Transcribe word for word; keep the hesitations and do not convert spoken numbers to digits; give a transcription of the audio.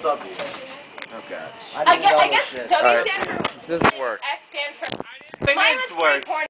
W. Oh god. I, I guess, I guess W Right. stands for This doesn't work. X stands for. Thing Mine is was work. porn.